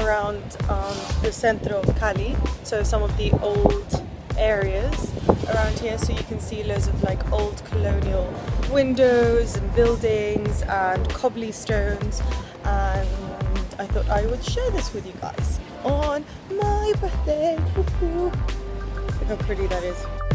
around the center of Cali, so some of the old areas around here, so you can see loads of like old colonial windows and buildings and cobblestones, and I thought I would share this with you guys on my birthday. Look how pretty that is.